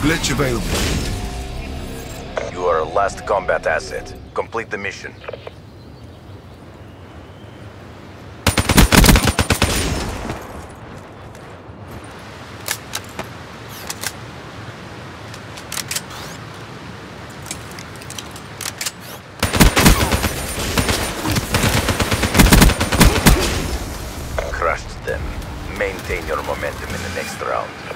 Glitch available. You are a last combat asset. Complete the mission. Crushed them. Maintain your momentum in the next round.